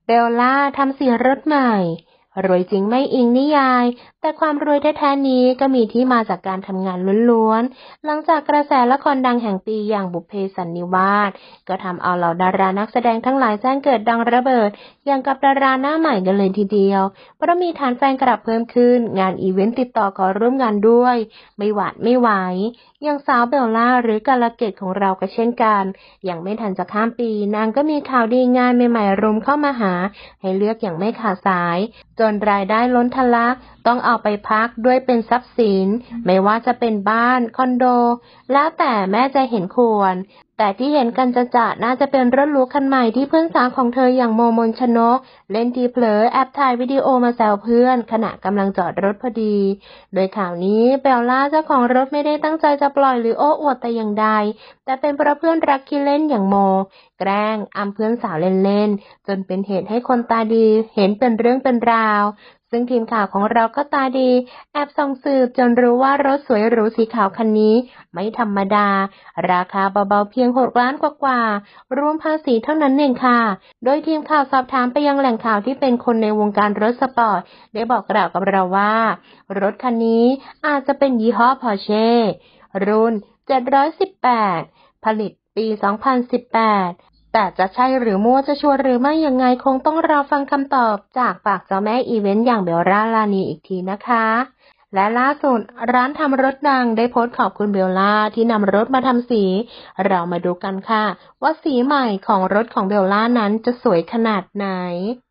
เบลล่าทำสีรถใหม่รวยจริงไม่อิงนิยายแต่ความรวยแท้ๆนี้ก็มีที่มาจากการทำงานล้วนๆหลังจากกระแสละครดังแห่งปีอย่างบุพเพสันนิวาสก็ทำเอาเหล่าดารานักแสดงทั้งหลายแจ้งเกิดดังระเบิดอย่างกับดาราหน้าใหม่กันเลยทีเดียวเพราะมีฐานแฟนคลับเพิ่มขึ้นงานอีเวนต์ติดต่อขอร่วมงานด้วยไม่หวาดไม่ไหวอย่างสาวเบลล่าหรือกาลเกตของเราก็เช่นกันอย่างไม่ทันจะข้ามปีนางก็มีข่าวดีงานใหม่ๆรุมเข้ามาหาให้เลือกอย่างไม่ขาดสายจนรายได้ล้นทะลักต้องเอาไปพักด้วยเป็นทรัพย์สินไม่ว่าจะเป็นบ้านคอนโดแล้วแต่แม่จะเห็นควรแต่ที่เห็นกันจะน่าจะเป็นรถหรูคันใหม่ที่เพื่อนสาวของเธออย่างโมมนชนกเล่นทีเผลอแอบถ่ายวิดีโอมาแซวเพื่อนขณะกำลังจอดรถพอดีโดยข่าวนี้เบลล่าเจ้าของรถไม่ได้ตั้งใจจะปล่อยหรือโอ้อวดแต่อย่างใดแต่เป็นเพราะเพื่อนรักขี้เล่นอย่างโมแกล้งอำเพื่อนสาวเล่นๆจนเป็นเหตุให้คนตาดีเห็นเป็นเรื่องเป็นราวซึ่งทีมข่าวของเราก็ตาดีแอบส่องสืบจนรู้ว่ารถสวยหรูสีขาวคันนี้ไม่ธรรมดาราคาเบาๆเพียง6 ล้านกว่าๆรวมภาษีเท่านั้นเองค่ะโดยทีมข่าวสอบถามไปยังแหล่งข่าวที่เป็นคนในวงการรถสปอร์ตได้บอกกล่าวกับเราว่ารถคันนี้อาจจะเป็นยี่ห้อ Porsche รุ่น718ผลิตปี2018แต่จะใช่หรือมั่วจะชัวร์หรือไม่ยังไงคงต้องรอฟังคำตอบจากปากเจ้าแม่อีเวนต์อย่างเบลล่ารานีอีกทีนะคะและล่าสุดร้านทำรถดังได้โพสต์ขอบคุณเบลล่าที่นำรถมาทำสีเรามาดูกันค่ะว่าสีใหม่ของรถของเบลล่านั้นจะสวยขนาดไหน